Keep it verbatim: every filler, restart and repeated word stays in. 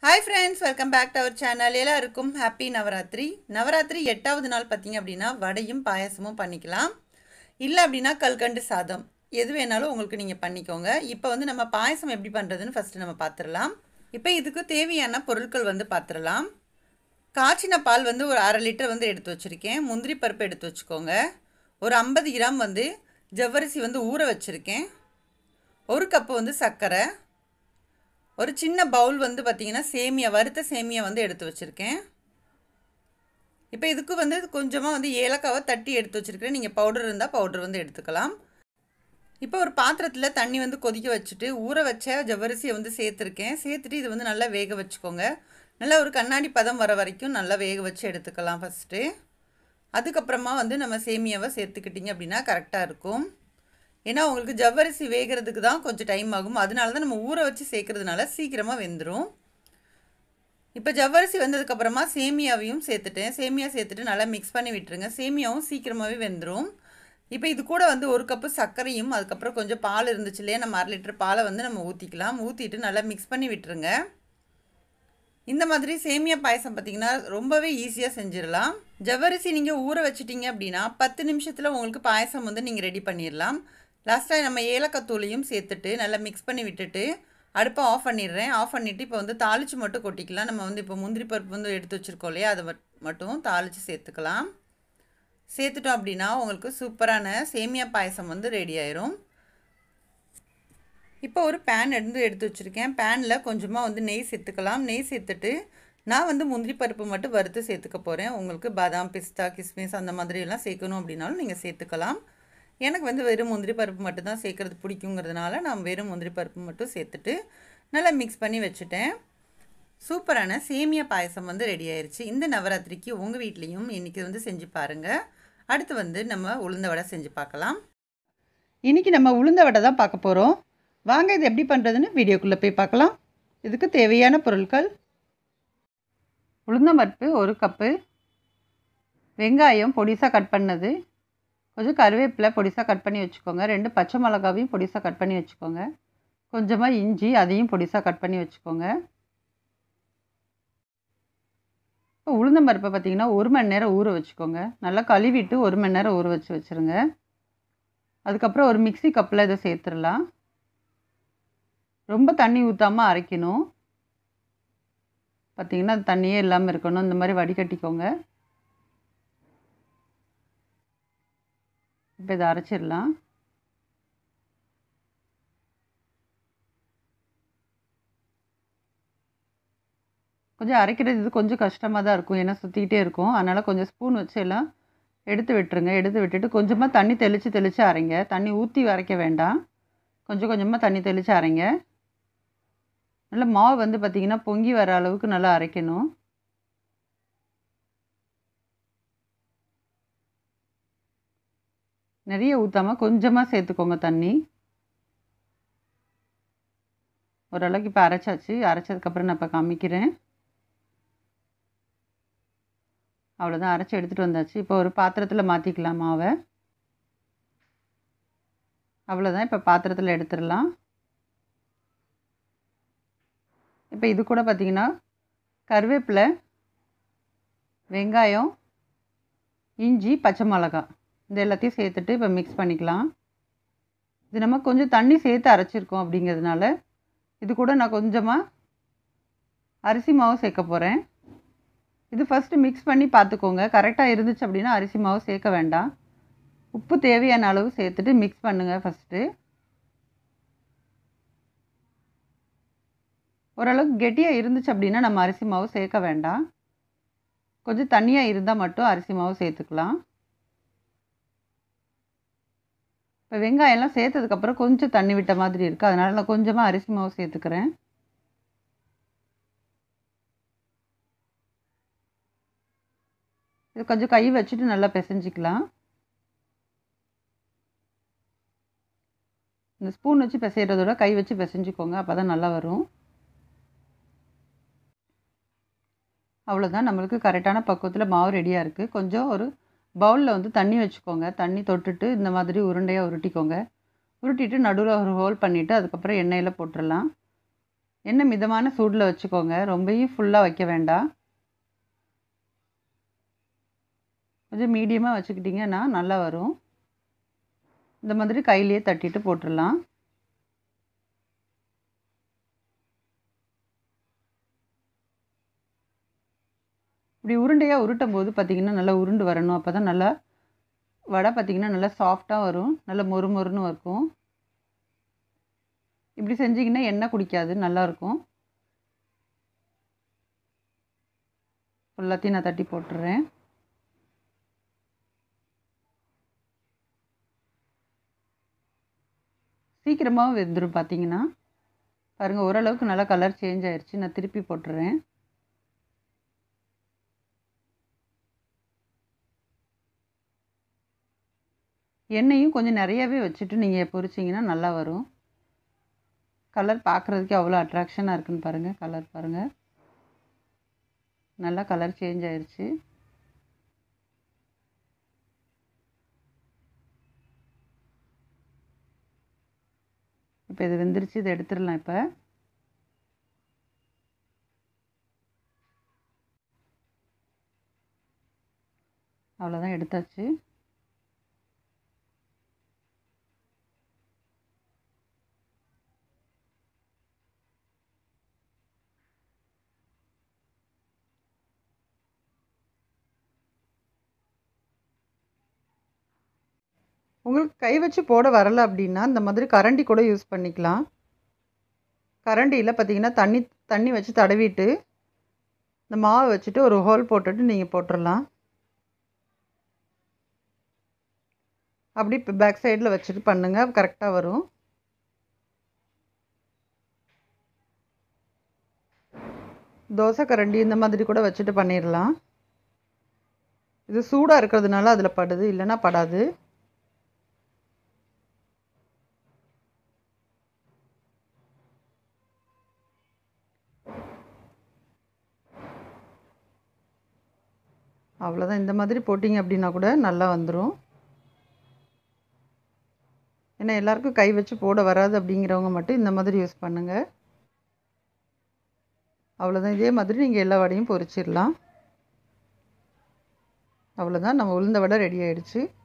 Hi friends, welcome back to our channel. எல்லாருக்கும் happy Navratri. Navratri எட்டாவது நாள் பாத்தீங்க அப்படினா வடையும் பாயாசமும் பண்ணிக்கலாம். இல்ல அப்படினா கல்கண்டு சாதம் எது வேணாலும் உங்களுக்கு நீங்க பண்ணிக்கோங்க. இப்போ வந்து நம்ம பாயாசம் எப்படி பண்றதுன்னு ஃபர்ஸ்ட் நம்ம பாத்துறலாம். இப்போ இதுக்கு தேவையான பொருட்கள் வந்து பாத்துறலாம். காய்ச்சின பால் வந்து ஒரு அரை லிட்டர் வந்து எடுத்து வச்சிருக்கேன். முந்திரி பருப்பு எடுத்து வச்சுக்கோங்க. ஒரு ஐம்பது கிராம் வந்து ஜவ்வரிசி வந்து ஊற வச்சிருக்கேன். ஒரு கப் வந்து சர்க்கரை, ஒரு சின்ன பவுல் வந்து பாத்தீங்கன்னா சேமியா வறுத்த சேமியா வந்து எடுத்து வச்சிருக்கேன். இப்போ இதுக்கு வந்து கொஞ்சமா வந்து ஏலக்காவை தட்டி எடுத்து வச்சிருக்கேன். நீங்க பவுடர் இருந்தா பவுடர் வந்து எடுத்துக்கலாம். இப்போ ஒரு பாத்திரத்துல தண்ணி வந்து கொதிக்க வச்சிட்டு ஊற வச்ச ஜவ்வரிசியை வந்து சேர்த்திருக்கேன். சேர்த்துட்டு இது வந்து நல்லா வேக வச்சுக்கோங்க. நல்லா ஒரு கண்ணாடி பதம் வர வரைக்கும் நல்லா வேக வச்சு எடுத்துக்கலாம் ஃபர்ஸ்ட். அதுக்கு அப்புறமா வந்து நம்ம சேமியாவை சேர்த்துக்கிட்டீங்க அப்படினா கரெக்ட்டா இருக்கும். ஏன்னா உங்களுக்கு ஜவ்வரிசி வேகிறதுக்கு தான் கொஞ்சம் டைம் ஆகும். அதனால தான் நம்ம ஊற வச்சு சேர்க்கிறதுனால சீக்கிரமா வெந்துரும். இப்போ ஜவ்வரிசி வெந்ததுக்கு அப்புறமா சேமியாவையும் சேர்த்துட்டேன். சேமியா சேர்த்துட்டு நல்லா மிக்ஸ் பண்ணி விட்டுருங்க. சேமியாவும் சீக்கிரமாவே வெந்துரும். இப்போ இது கூட வந்து ஒரு கப் சர்க்கரையும் அதுக்கு அப்புறம் கொஞ்சம் பால் இருந்துச்சு இல்லையா, நம்ம அரை லிட்டர் பாலை வந்து நம்ம ஊத்திக்கலாம். ஊத்திட்டு நல்லா மிக்ஸ் பண்ணி விட்டுருங்க. இந்த மாதிரி சேமியா பாயாசம் பார்த்தீங்கன்னா ரொம்பவே ஈஸியாக செஞ்சிடலாம். ஜவ்வரிசி நீங்கள் ஊற வச்சிட்டீங்க அப்படின்னா பத்து நிமிஷத்தில் உங்களுக்கு பாயாசம் வந்து நீங்கள் ரெடி பண்ணிடலாம். லாஸ்ட்டாக நம்ம ஏலக்காய் தூளையும் சேர்த்துட்டு நல்லா மிக்ஸ் பண்ணி விட்டுட்டு அடுப்பை ஆஃப் பண்ணிடுறேன். ஆஃப் பண்ணிவிட்டு இப்போ வந்து தாளித்து மட்டும் கொட்டிக்கலாம். நம்ம வந்து இப்போ முந்திரி பருப்பு வந்து எடுத்து வச்சுருக்கோம் இல்லையா, அதை மட்டும் தாளித்து சேர்த்துக்கலாம். சேர்த்துட்டோம் அப்படின்னா உங்களுக்கு சூப்பரான சேமியா பாயாசம் வந்து ரெடி ஆயிரும். இப்போ ஒரு பேன் எடுத்து எடுத்து வச்சுருக்கேன். பேனில் கொஞ்சமாக வந்து நெய் சேர்த்துக்கலாம். நெய் சேர்த்துட்டு நான் வந்து முந்திரி பருப்பு மட்டும் வறுத்து சேர்த்துக்க போகிறேன். உங்களுக்கு பாதாம், பிஸ்தா, கிஸ்மிஸ் அந்த மாதிரியெல்லாம் சேர்க்கணும் அப்படின்னாலும் நீங்கள் சேர்த்துக்கலாம். எனக்கு வந்து வெறும் முந்திரி பருப்பு மட்டும் தான் சேர்க்குறது பிடிக்குங்கிறதுனால நான் வெறும் முந்திரி பருப்பு மட்டும் சேர்த்துட்டு நல்லா மிக்ஸ் பண்ணி வச்சுட்டேன். சூப்பரான சேமியா பாயசம் வந்து ரெடி ஆயிடுச்சு. இந்த நவராத்திரிக்கு உங்கள் வீட்லேயும் இன்றைக்கி வந்து செஞ்சு பாருங்கள். அடுத்து வந்து நம்ம உளுந்த வடை செஞ்சு பார்க்கலாம். இன்றைக்கி நம்ம உளுந்த வடை தான் பார்க்க போகிறோம். வாங்க இது எப்படி பண்ணுறதுன்னு வீடியோக்குள்ளே போய் பார்க்கலாம். இதுக்கு தேவையான பொருட்கள்: உளுந்தம் பருப்பு ஒரு கப்பு, வெங்காயம் பொடிசாக கட் பண்ணது, கொஞ்சம் கருவேப்பிலை பொடிசாக கட் பண்ணி வச்சுக்கோங்க, ரெண்டு பச்சை மிளகாவையும் பொடிசாக கட் பண்ணி வச்சுக்கோங்க, கொஞ்சமாக இஞ்சி அதையும் பொடிசாக கட் பண்ணி வச்சுக்கோங்க. இப்போ உளுந்தம் பருப்பை பார்த்திங்கன்னா ஒரு மணி நேரம் ஊற வச்சுக்கோங்க. நல்லா கழுவிட்டு ஒரு மணி நேரம் ஊற வச்சு வச்சுருங்க. அதுக்கப்புறம் ஒரு மிக்சி கப்பில் இதை சேர்த்துடலாம். ரொம்ப தண்ணி ஊற்றாமல் அரைக்கணும். பார்த்திங்கன்னா அது தண்ணியே இல்லாமல் இருக்கணும். இந்த மாதிரி வடிகட்டிக்கோங்க. இப்போ இதை அரைச்சிடலாம். கொஞ்சம் அரைக்கிறது இது கொஞ்சம் கஷ்டமாக தான் இருக்கும். ஏன்னா சுற்றிக்கிட்டே இருக்கும். அதனால் கொஞ்சம் ஸ்பூன் வச்சு எல்லாம் எடுத்து விட்டுருங்க. எடுத்து விட்டுட்டு கொஞ்சமாக தண்ணி தெளித்து தெளித்து அரைங்க. தண்ணி ஊற்றி அரைக்க வேண்டாம். கொஞ்சம் கொஞ்சமாக தண்ணி தெளித்து அரைங்க. நல்லா மாவு வந்து பார்த்திங்கன்னா பொங்கி வர அளவுக்கு நல்லா அரைக்கணும். நிறைய ஊற்றாமல் கொஞ்சமாக சேர்த்துக்கோங்க தண்ணி. ஓரளவுக்கு இப்போ அரைச்சாச்சு. அரைச்சதுக்கப்புறம் நான் இப்போ காமிக்கிறேன். அவ்வளோதான், அரைச்சி எடுத்துகிட்டு வந்தாச்சு. இப்போ ஒரு பாத்திரத்தில் மாற்றிக்கலாம் மாவை. அவ்வளோதான், இப்போ பாத்திரத்தில் எடுத்துடலாம். இப்போ இது கூட பார்த்திங்கன்னா கருவேப்பிலை, வெங்காயம், இஞ்சி, பச்சை மிளகாய் இது எல்லாத்தையும் சேர்த்துட்டு இப்போ மிக்ஸ் பண்ணிக்கலாம். இது நம்ம கொஞ்சம் தண்ணி சேர்த்து அரைச்சிருக்கோம் அப்படிங்கிறதுனால இது கூட நான் கொஞ்சமாக அரிசி மாவு சேர்க்க போகிறேன். இது ஃபஸ்ட்டு மிக்ஸ் பண்ணி பார்த்துக்கோங்க. கரெக்டாக இருந்துச்சு அப்படின்னா அரிசி மாவு சேர்க்க வேண்டாம். உப்பு தேவையான அளவு சேர்த்துட்டு மிக்ஸ் பண்ணுங்கள் ஃபஸ்ட்டு. ஓரளவுக்கு கெட்டியாக இருந்துச்சு அப்படின்னா நம்ம அரிசி மாவு சேர்க்க வேண்டாம். கொஞ்சம் தண்ணியாக இருந்தால் மட்டும் அரிசி மாவு சேர்த்துக்கலாம். இப்போ வெங்காயம்லாம் சேர்த்ததுக்கப்புறம் கொஞ்சம் தண்ணி விட்ட மாதிரி இருக்குது. அதனால் நான் கொஞ்சமாக அரிசி மாவு சேர்த்துக்கிறேன். இது கொஞ்சம் கை வச்சுட்டு நல்லா பிசைஞ்சிக்கலாம். இந்த ஸ்பூன் வச்சு பிசைகிறதோட கை வச்சு பிசைஞ்சிக்கோங்க. அப்போ தான் நல்லா வரும். அவ்வளோதான், நம்மளுக்கு கரெக்டான பக்குவத்தில் மாவு ரெடியாக இருக்குது. கொஞ்சம் ஒரு பவுலில் வந்து தண்ணி வச்சுக்கோங்க. தண்ணி தொட்டுட்டு இந்த மாதிரி உருண்டையாக உருட்டிக்கோங்க. உருட்டிட்டு நடுவில் ஒரு ஹோல் பண்ணிவிட்டு அதுக்கப்புறம் எண்ணெயில் போட்டுடலாம். எண்ணெய் மிதமான சூடில் வச்சுக்கோங்க, ரொம்பவும் ஃபுல்லாக வைக்க வேண்டாம். கொஞ்சம் மீடியமாக வச்சுக்கிட்டிங்கன்னா நல்லா வரும். இந்த மாதிரி கையிலேயே தட்டிட்டு போட்டுடலாம். இப்படி உருண்டையாக உருட்டும் போது பார்த்திங்கன்னா நல்லா உருண்டு வரணும். அப்போ தான் நல்லா வடை பார்த்திங்கன்னா நல்லா சாஃப்டாக வரும், நல்லா மொறு மொறுன்னு இருக்கும். இப்படி செஞ்சிங்கன்னா எண்ணெய் குடிக்காது, நல்லாயிருக்கும். எல்லாத்தையும் நான் தட்டி போட்டுடுறேன். சீக்கிரமாக வெந்துடும் பார்த்திங்கன்னா. பாருங்கள், ஓரளவுக்கு நல்லா கலர் சேஞ்ச் ஆயிடுச்சு. நான் திருப்பி போட்டுடுறேன். எண்ணெயும் கொஞ்சம் நிறையாவே வச்சுட்டு நீங்கள் பொரிச்சிங்கன்னா நல்லா வரும். கலர் பார்க்குறதுக்கு அவ்வளோ அட்ராக்ஷனாக இருக்குன்னு பாருங்கள். கலர் பாருங்கள், நல்லா கலர் சேஞ்ச் ஆயிடுச்சு. இப்போ இது வெந்துருச்சு, இதை எடுத்துடலாம். இப்போ அவ்வளோதான், எடுத்தாச்சு. உங்களுக்கு கை வச்சு போட வரலை அப்படின்னா இந்த மாதிரி கரண்டி கூட யூஸ் பண்ணிக்கலாம். கரண்டியில் பார்த்திங்கன்னா தண்ணி தண்ணி வச்சு தடவிட்டு இந்த மாவை வச்சுட்டு ஒரு ஹோல் போட்டுட்டு நீங்கள் போட்டுடலாம். அப்படி இப்போ பேக் சைடில் வச்சுட்டு பண்ணுங்கள், கரெக்டாக வரும். தோசை கரண்டி இந்த மாதிரி கூட வச்சுட்டு பண்ணிடலாம். இது சூடாக இருக்கிறதுனால அதில் படுது, இல்லைன்னா படாது. அவ்வளோதான், இந்த மாதிரி போட்டிங்க அப்படின்னா கூட நல்லா வந்துடும். ஏன்னா எல்லாருக்கும் கை வச்சு போட வராது அப்படிங்கிறவங்க மட்டும் இந்த மாதிரி யூஸ் பண்ணுங்கள். அவ்வளோதான், இதே மாதிரி நீங்கள் எல்லா வடையும் பொரிச்சிடலாம். அவ்வளோதான், நம்ம உளுந்த வடை ரெடி ஆகிடுச்சு.